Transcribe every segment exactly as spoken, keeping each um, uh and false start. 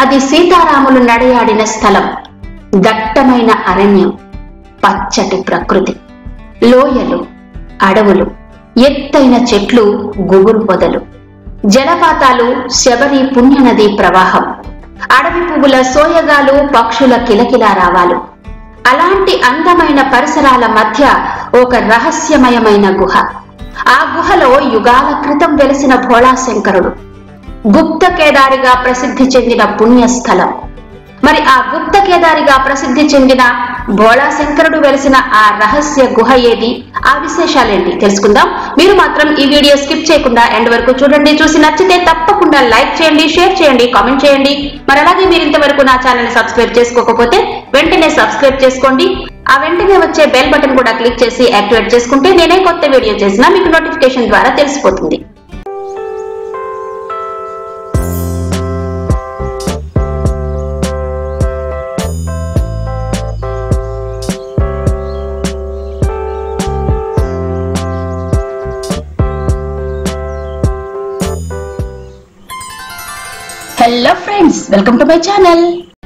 అది సీతారాములు నడయాడిన స్థలం. దట్టమైన అరణ్యం, పచ్చటి ప్రకృతి, లోయలు, అడవులు, ఎత్తైన చెట్లు, గుబురు పొదలు, జలపాతాలు, శబరి పుణ్యనది ప్రవాహం, అడవి పువ్వుల సోయగాలు, పక్షుల కిలకిలా రావాలు. అలాంటి అందమైన పరిసరాల మధ్య ఒక రహస్యమయమైన గుహ. ఆ గుహలో యుగాల క్రితం వెలిసిన భోళాశంకరుడు, గుప్త కేదారిగా ప్రసిద్ధి చెందిన పుణ్యస్థలం. మరి ఆ గుప్త కేదారిగా ప్రసిద్ధి చెందిన భోళాశంకరుడు వెలిసిన ఆ రహస్య గుహ ఏది, ఆ విశేషాలేంటి తెలుసుకుందాం. మీరు మాత్రం ఈ వీడియో స్కిప్ చేయకుండా ఎండ్ వరకు చూడండి. చూసి నచ్చితే తప్పకుండా లైక్ చేయండి, షేర్ చేయండి, కామెంట్ చేయండి. మరి అలాగే మీరు ఇంతవరకు నా ఛానల్ సబ్స్క్రైబ్ చేసుకోకపోతే వెంటనే సబ్స్క్రైబ్ చేసుకోండి. ఆ వెంటనే వచ్చే బెల్ బటన్ కూడా క్లిక్ చేసి యాక్టివేట్ చేసుకుంటే నేనే కొత్త వీడియో చేసినా మీకు నోటిఫికేషన్ ద్వారా తెలిసిపోతుంది. Hello friends, welcome to my channel.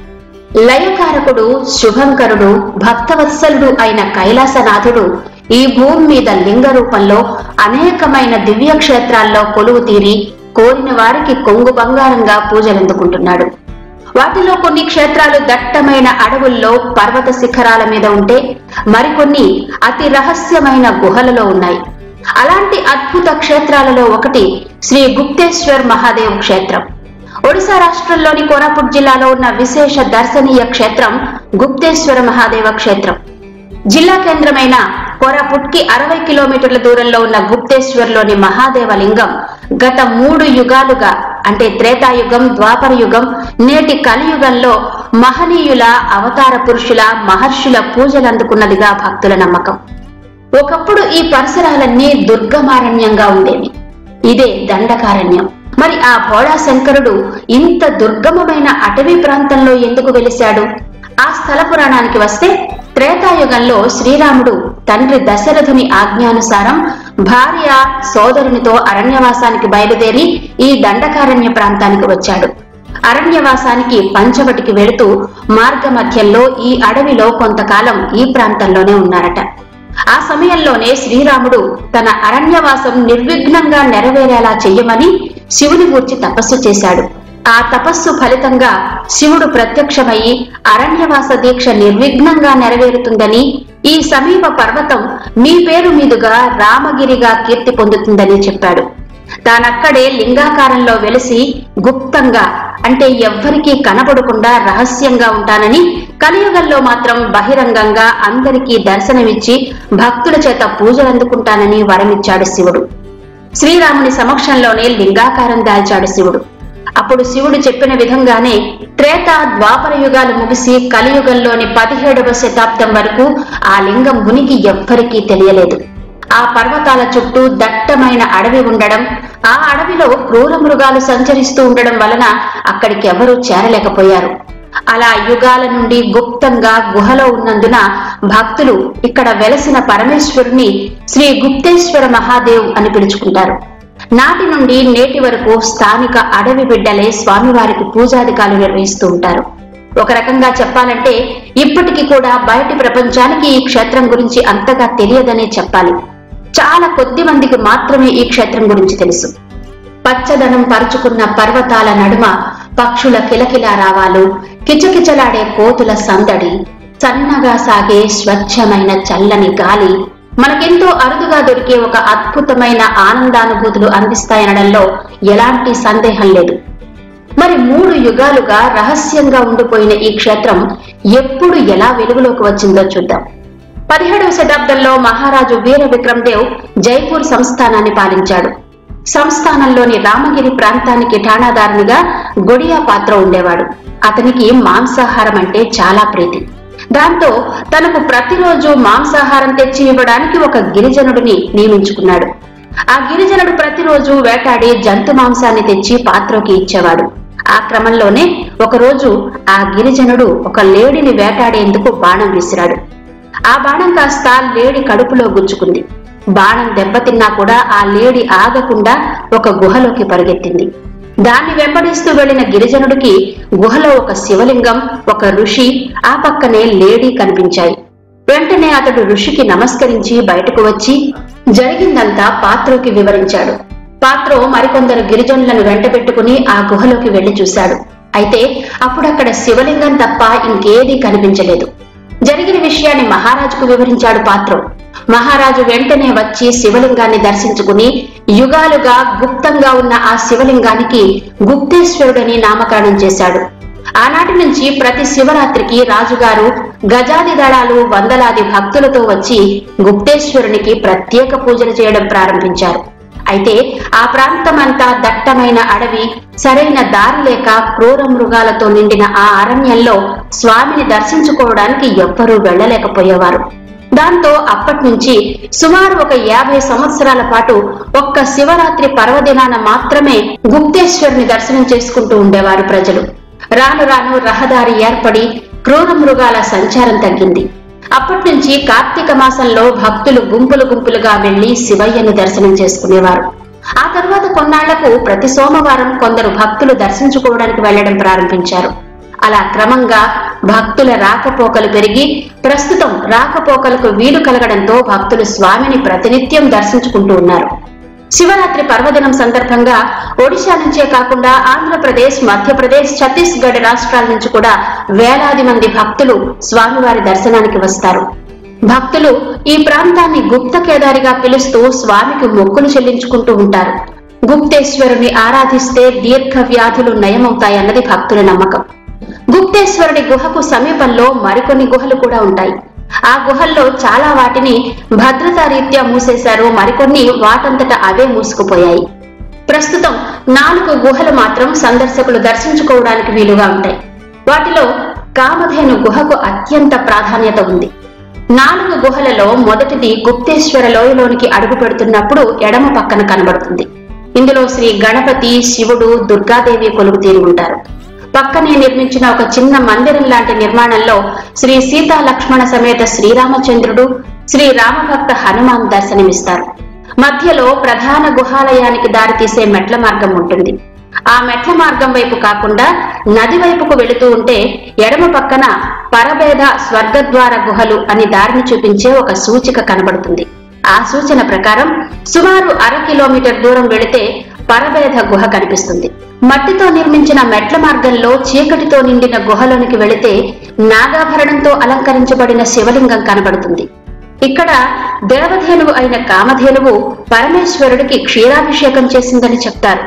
లయకారకుడు, శుభంకరుడు, భక్తవత్సలుడు అయిన కైలాసనాథుడు ఈ భూమి మీద లింగ రూపంలో అనేకమైన దివ్య క్షేత్రాల్లో కొలువు తీరి కోరిన వారికి కొంగు బంగారంగా పూజలందుకుంటున్నాడు. వాటిలో కొన్ని క్షేత్రాలు దట్టమైన అడవుల్లో పర్వత శిఖరాల మీద ఉంటే మరికొన్ని అతి రహస్యమైన గుహలలో ఉన్నాయి. అలాంటి అద్భుత క్షేత్రాలలో ఒకటి శ్రీ గుప్తేశ్వర్ మహాదేవ్ క్షేత్రం. ఒడిశా రాష్ట్రంలోని కోరాపుట్ జిల్లాలో ఉన్న విశేష దర్శనీయ క్షేత్రం గుప్తేశ్వర మహాదేవ క్షేత్రం. జిల్లా కేంద్రమైన కోరాపుట్ కి అరవై కిలోమీటర్ల దూరంలో ఉన్న గుప్తేశ్వర్లోని మహాదేవ లింగం గత మూడు యుగాలుగా అంటే త్రేతాయుగం, ద్వాపర యుగం, నేటి కలియుగంలో మహనీయుల, అవతార పురుషుల, మహర్షుల పూజలందుకున్నదిగా భక్తుల నమ్మకం. ఒకప్పుడు ఈ పరిసరాలన్నీ దుర్గమారణ్యంగా ఉండేవి. ఇదే దండకారణ్యం. మరి ఆ భోళాశంకరుడు ఇంత దుర్గమమైన అటవీ ప్రాంతంలో ఎందుకు వెలిశాడు? ఆ స్థల పురాణానికి వస్తే త్రేతాయుగంలో శ్రీరాముడు తండ్రి దశరథుని ఆజ్ఞానుసారం భార్య, సోదరునితో అరణ్యవాసానికి బయలుదేరి ఈ దండకారణ్య ప్రాంతానికి వచ్చాడు. అరణ్యవాసానికి పంచవటికి వెళుతూ మార్గ మధ్యంలో ఈ అడవిలో కొంతకాలం ఈ ప్రాంతంలోనే ఉన్నారట. ఆ సమయంలోనే శ్రీరాముడు తన అరణ్యవాసం నిర్విఘ్నంగా నెరవేరేలా చెయ్యమని శివుని గూర్చి తపస్సు చేశాడు. ఆ తపస్సు ఫలితంగా శివుడు ప్రత్యక్షమయ్యి అరణ్యవాస దీక్ష నిర్విఘ్నంగా నెరవేరుతుందని, ఈ సమీప పర్వతం మీ పేరు మీదుగా రామగిరిగా కీర్తి పొందుతుందని చెప్పాడు. తానక్కడే లింగాకారంలో వెలిసి గుప్తంగా అంటే ఎవ్వరికీ కనబడకుండా రహస్యంగా ఉంటానని, కలియుగంలో మాత్రం బహిరంగంగా అందరికీ దర్శనమిచ్చి భక్తుల చేత పూజలందుకుంటానని వరమిచ్చాడు శివుడు. శ్రీరాముని సమక్షంలోనే లింగాకారం దాల్చాడు శివుడు. అప్పుడు శివుడు చెప్పిన విధంగానే త్రేత, ద్వాపర యుగాలు ముగిసి కలియుగంలోని పదిహేడవ శతాబ్దం వరకు ఆ లింగం ఉనికి ఎవ్వరికీ తెలియలేదు. ఆ పర్వతాల చుట్టూ దట్టమైన అడవి ఉండడం, ఆ అడవిలో క్రూర మృగాలు సంచరిస్తూ ఉండడం వలన అక్కడికి ఎవరూ చేరలేకపోయారు. అలా యుగాల నుండి గుప్తంగా గుహలో ఉన్నందున భక్తులు ఇక్కడ వెలసిన పరమేశ్వరుని శ్రీ గుప్తేశ్వర మహాదేవ్ అని పిలుచుకుంటారు. నాటి నుండి నేటి వరకు స్థానిక అడవి బిడ్డలే స్వామివారికి పూజాధికారులు నిర్వహిస్తూ ఉంటారు. ఒక రకంగా చెప్పాలంటే ఇప్పటికీ కూడా బయటి ప్రపంచానికి ఈ క్షేత్రం గురించి అంతగా తెలియదనే చెప్పాలి. చాలా కొద్ది మందికి మాత్రమే ఈ క్షేత్రం గురించి తెలుసు. పచ్చదనం పరుచుకున్న పర్వతాల నడుమ పక్షుల కిలకిలా రావాలు, కిచకిచలాడే కోతుల సందడి, సన్నగా సాగే స్వచ్ఛమైన చల్లని గాలి మనకెంతో అరుదుగా దొరికే ఒక అద్భుతమైన ఆనందానుభూతులు అందిస్తాయనడంలో ఎలాంటి సందేహం లేదు. మరి మూడు యుగాలుగా రహస్యంగా ఉండిపోయిన ఈ క్షేత్రం ఎప్పుడు ఎలా వెలుగులోకి వచ్చిందో చూద్దాం. పదిహేడవ శతాబ్దంలో మహారాజు వీర విక్రమ్ దేవ్ జైపూర్ సంస్థానాన్ని పాలించాడు. సంస్థానంలోని రామగిరి ప్రాంతానికి ఠాణాదారునిగా గొడియా పాత్ర ఉండేవాడు. అతనికి మాంసాహారం అంటే చాలా ప్రీతి. దాంతో తనకు ప్రతిరోజు మాంసాహారం తెచ్చి ఇవ్వడానికి ఒక గిరిజనుడిని నియమించుకున్నాడు. ఆ గిరిజనుడు ప్రతిరోజు వేటాడి జంతు మాంసాన్ని తెచ్చి పాత్రకి ఇచ్చేవాడు. ఆ క్రమంలోనే ఒకరోజు ఆ గిరిజనుడు ఒక లేడిని వేటాడేందుకు బాణం విసిరాడు. ఆ బాణం కాస్త లేడి కడుపులో గుచ్చుకుంది. బాణం దెబ్బతిన్నా కూడా ఆ లేడి ఆగకుండా ఒక గుహలోకి పరిగెత్తింది. దాన్ని వెంబడిస్తూ వెళ్లిన గిరిజనుడికి గుహలో ఒక శివలింగం, ఒక ఋషి, ఆ పక్కనే లేడీ కనిపించాయి. వెంటనే అతడు ఋషికి నమస్కరించి బయటకు వచ్చి జరిగిందంతా పాత్రోకి వివరించాడు. పాత్రో మరికొందరు గిరిజనులను వెంటబెట్టుకుని ఆ గుహలోకి వెళ్లి చూశాడు. అయితే అప్పుడక్కడ శివలింగం తప్ప ఇంకేదీ కనిపించలేదు. జరిగిన విషయాన్ని మహారాజుకు వివరించాడు పాత్రో. మహారాజు వెంటనే వచ్చి శివలింగాన్ని దర్శించుకుని యుగాలుగా గుప్తంగా ఉన్న ఆ శివలింగానికి గుప్తేశ్వరుడని నామకరణం చేశాడు. ఆనాటి నుంచి ప్రతి శివరాత్రికి రాజుగారు గజాది దళాలు, వందలాది భక్తులతో వచ్చి గుప్తేశ్వరునికి ప్రత్యేక పూజలు చేయడం ప్రారంభించారు. అయితే ఆ ప్రాంతమంతా దట్టమైన అడవి, సరైన దారి లేక క్రూర మృగాలతో నిండిన ఆ అరణ్యంలో స్వామిని దర్శించుకోవడానికి ఎవ్వరూ వెళ్లలేకపోయేవారు. దాంతో అప్పటి నుంచి సుమారు ఒక యాభై సంవత్సరాల పాటు ఒక్క శివరాత్రి పర్వదినాన మాత్రమే గుప్తేశ్వరుని దర్శనం చేసుకుంటూ ఉండేవారు ప్రజలు. రాను రాను రహదారి ఏర్పడి క్రూర మృగాల సంచారం తగ్గింది. అప్పటి నుంచి కార్తీక మాసంలో భక్తులు గుంపులు గుంపులుగా వెళ్లి శివయ్యను దర్శనం చేసుకునేవారు. ఆ తర్వాత కొన్నాళ్లకు ప్రతి సోమవారం కొందరు భక్తులు దర్శించుకోవడానికి వెళ్లడం ప్రారంభించారు. అలా క్రమంగా భక్తుల రాకపోకలు పెరిగి ప్రస్తుతం రాకపోకలకు వీలు కలగడంతో భక్తులు స్వామిని ప్రతినిత్యం దర్శించుకుంటూ ఉన్నారు. శివరాత్రి పర్వదినం సందర్భంగా ఒడిశా నుంచే కాకుండా ఆంధ్రప్రదేశ్, మధ్యప్రదేశ్, ఛత్తీస్గఢ్ రాష్ట్రాల నుంచి కూడా వేలాది మంది భక్తులు స్వామివారి దర్శనానికి వస్తారు. భక్తులు ఈ ప్రాంతాన్ని గుప్త కేదారిగా పిలుస్తూ స్వామికి మొక్కులు చెల్లించుకుంటూ ఉంటారు. గుప్తేశ్వరుని ఆరాధిస్తే దీర్ఘ వ్యాధులు నయమవుతాయన్నది భక్తుల నమ్మకం. గుప్తేశ్వరుడి గుహకు సమీపంలో మరికొన్ని గుహలు కూడా ఉంటాయి. ఆ గుహల్లో చాలా వాటిని భద్రతా రీత్యా మూసేశారు, మరికొన్ని వాటంతట అవే మూసుకుపోయాయి. ప్రస్తుతం నాలుగు గుహలు మాత్రం సందర్శకులు దర్శించుకోవడానికి వీలుగా ఉంటాయి. వాటిలో కామధేను గుహకు అత్యంత ప్రాధాన్యత ఉంది. నాలుగు గుహలలో మొదటిది గుప్తేశ్వర లోయలోనికి అడుగు పెడుతున్నప్పుడు ఎడమ పక్కన కనబడుతుంది. ఇందులో శ్రీ గణపతి, శివుడు, దుర్గాదేవి కొలువు తీరి ఉంటారు. పక్కనే నిర్మించిన ఒక చిన్న మందిరం లాంటి నిర్మాణంలో శ్రీ సీతా లక్ష్మణ సమేత శ్రీరామచంద్రుడు, శ్రీ రామభక్త హనుమాన్ దర్శనమిస్తారు. మధ్యలో ప్రధాన గుహాలయానికి దారితీసే మెట్ల మార్గం ఉంటుంది. ఆ మెట్ల మార్గం వైపు కాకుండా నది వైపుకు వెళుతూ ఉంటే ఎడమ పక్కన పరభేద స్వర్గద్వార గుహలు అని దారిని చూపించే ఒక సూచిక కనబడుతుంది. ఆ సూచన ప్రకారం సుమారు అర కిలోమీటర్ దూరం వెళితే పరభేద గుహ కనిపిస్తుంది. మట్టితో నిర్మించిన మెట్ల మార్గంలో చీకటితో నిండిన గుహలోనికి వెళితే నాగాభరణంతో అలంకరించబడిన శివలింగం కనబడుతుంది. ఇక్కడ దేవధేనువు అయిన కామధేనువు పరమేశ్వరుడికి క్షీరాభిషేకం చేసిందని చెప్తారు.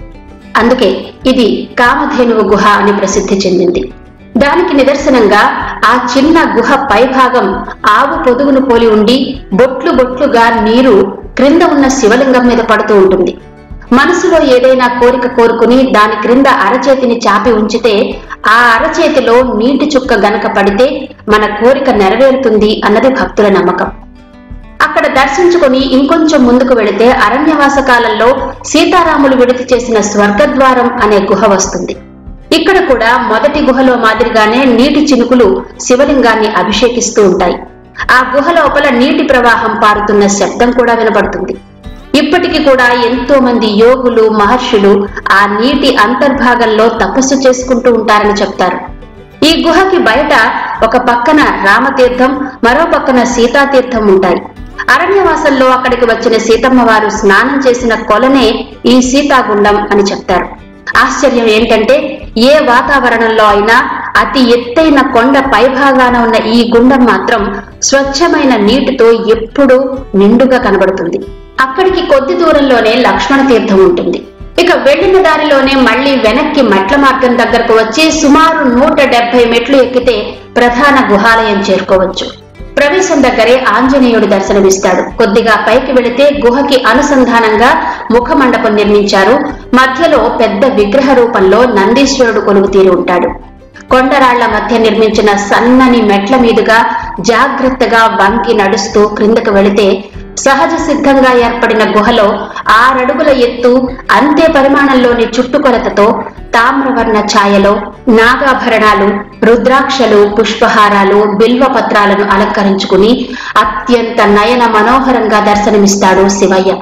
అందుకే ఇది కామధేనువు గుహ అని ప్రసిద్ధి చెందింది. దానికి నిదర్శనంగా ఆ చిన్న గుహ పైభాగం ఆవు పొదుగును పోలి ఉండి బొట్లు బొట్లుగా నీరు క్రింద ఉన్న శివలింగం మీద పడుతూ ఉంటుంది. మనసులో ఏదైనా కోరిక కోరుకుని దాని క్రింద అరచేతిని చాపి ఉంచితే ఆ అరచేతిలో నీటి చుక్క గనక పడితే మన కోరిక నెరవేరుతుంది అన్నది భక్తుల నమ్మకం. అక్కడ దర్శించుకుని ఇంకొంచెం ముందుకు వెళితే అరణ్యవాస కాలంలో సీతారాములు విడితి చేసిన స్వర్గద్వారం అనే గుహ వస్తుంది. ఇక్కడ కూడా మొదటి గుహలో మాదిరిగానే నీటి చినుకులు శివలింగాన్ని అభిషేకిస్తూ ఉంటాయి. ఆ గుహ లోపల నీటి ప్రవాహం పారుతున్న శబ్దం కూడా వినబడుతుంది. ఇప్పటికి కూడా ఎంతో మంది యోగులు, మహర్షులు ఆ నీటి అంతర్భాగంలో తపస్సు చేసుకుంటూ ఉంటారని చెప్తారు. ఈ గుహకి బయట ఒక పక్కన రామతీర్థం, మరో పక్కన సీతాతీర్థం ఉంటాయి. అరణ్యవాసంలో అక్కడికి వచ్చిన సీతమ్మ వారు స్నానం చేసిన కొలనే ఈ సీతాగుండం అని చెప్తారు. ఆశ్చర్యం ఏంటంటే ఏ వాతావరణంలో అయినా అతి ఎత్తైన కొండ పైభాగాన ఉన్న ఈ గుండం మాత్రం స్వచ్ఛమైన నీటితో ఎప్పుడూ నిండుగా కనబడుతుంది. అక్కడికి కొద్ది దూరంలోనే లక్ష్మణ తీర్థం ఉంటుంది. ఇక వెళ్లిన దారిలోనే మళ్లీ వెనక్కి మెట్ల మార్గం దగ్గరకు వచ్చి సుమారు నూట డెబ్బై మెట్లు ఎక్కితే ప్రధాన గుహాలయం చేరుకోవచ్చు. ప్రవేశం దగ్గరే ఆంజనేయుడు దర్శనమిస్తాడు. కొద్దిగా పైకి వెళితే గుహకి అనుసంధానంగా ముఖ మండపం నిర్మించారు. మధ్యలో పెద్ద విగ్రహ రూపంలో నందీశ్వరుడు కొలువు తీరి ఉంటాడు. కొండరాళ్ల మధ్య నిర్మించిన సన్నని మెట్ల మీదుగా జాగ్రత్తగా వంగి నడుస్తూ క్రిందకు వెళితే సహజ సిద్ధంగా ఏర్పడిన గుహలో ఆరడుగుల ఎత్తు, అంతే పరిమాణంలోని చుట్టుకొలతతో తామ్రవర్ణ ఛాయలో నాగాభరణాలు, రుద్రాక్షలు, పుష్పహారాలు, బిల్వ పత్రాలను అలంకరించుకుని అత్యంత నయన మనోహరంగా దర్శనమిస్తాడు శివయ్య.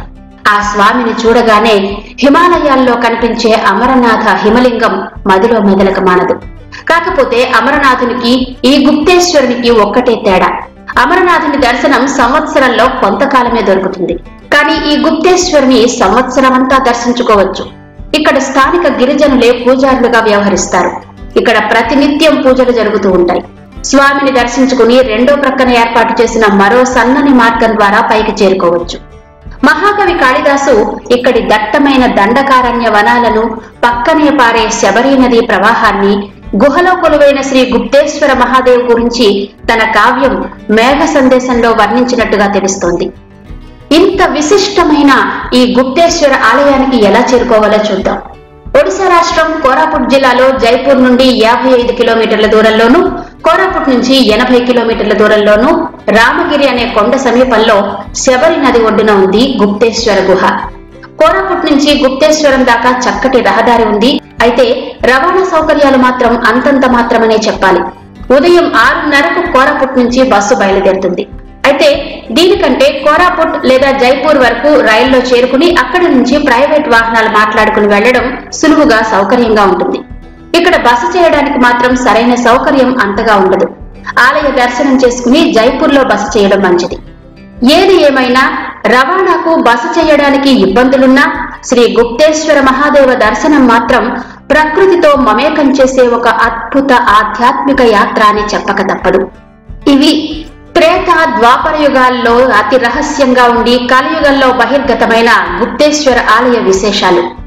ఆ స్వామిని చూడగానే హిమాలయాల్లో కనిపించే అమరనాథ హిమలింగం మదిలో మెదలక మానదు. కాకపోతే అమరనాథునికి ఈ గుప్తేశ్వరునికి ఒక్కటే తేడా. అమరనాథుని దర్శనం సంవత్సరంలో కొంతకాలమే దొరుకుతుంది, కానీ ఈ గుప్తేశ్వరుని సంవత్సరం అంతా దర్శించుకోవచ్చు. ఇక్కడ స్థానిక గిరిజనులే పూజారులుగా వ్యవహరిస్తారు. ఇక్కడ ప్రతినిత్యం పూజలు జరుగుతూ ఉంటాయి. స్వామిని దర్శించుకుని రెండో ప్రక్కన ఏర్పాటు చేసిన మరో సన్నని మార్గం ద్వారా పైకి చేరుకోవచ్చు. మహాకవి కాళిదాసు ఇక్కడి దట్టమైన దండకారణ్య వనాలను, పక్కనే పారే శబరి నది ప్రవాహాన్ని, గుహలో కొలువైన శ్రీ గుప్తేశ్వర మహాదేవ్ గురించి తన కావ్యం మేఘ సందేశంలో వర్ణించినట్టుగా తెలుస్తోంది. ఇంత విశిష్టమైన ఈ గుప్తేశ్వర ఆలయానికి ఎలా చేరుకోవాలో చూద్దాం. ఒడిశా రాష్ట్రం కోరాపుట్ జిల్లాలో జైపూర్ నుండి యాభై ఐదు కిలోమీటర్ల దూరంలోను, కోరాపుట్ నుంచి ఎనభై కిలోమీటర్ల దూరంలోను రామగిరి అనే కొండ సమీపంలో శబరి నది ఒడ్డున ఉంది గుప్తేశ్వర గుహ. కోరాపుట్ నుంచి గుప్తేశ్వరం దాకా చక్కటి రహదారి ఉంది. అయితే రవాణా సౌకర్యాలు మాత్రం అంతంత మాత్రమనే చెప్పాలి. ఉదయం ఆరున్నరకు కోరాపుట్ నుంచి బస్సు బయలుదేరుతుంది. అయితే దీనికంటే కోరాపుట్ లేదా జైపూర్ వరకు రైల్లో చేరుకుని అక్కడి నుంచి ప్రైవేట్ వాహనాలు మాట్లాడుకుని వెళ్లడం సులువుగా సౌకర్యంగా ఉంటుంది. ఇక్కడ బస చేయడానికి మాత్రం సరైన సౌకర్యం అంతగా ఉండదు. ఆలయ దర్శనం చేసుకుని జైపూర్ లో బస చేయడం మంచిది. ఏది ఏమైనా రవాణాకు బస చేయడానికి ఇబ్బందులున్నా శ్రీ గుప్తేశ్వర మహాదేవ దర్శనం మాత్రం ప్రకృతితో మమేకం చేసే ఒక అద్భుత ఆధ్యాత్మిక యాత్ర అని చెప్పక తప్పదు. ఇవి త్రేత ద్వాపర యుగాల్లో అతి రహస్యంగా ఉండి కలియుగంలో బహిర్గతమైన గుప్తేశ్వర ఆలయ విశేషాలు.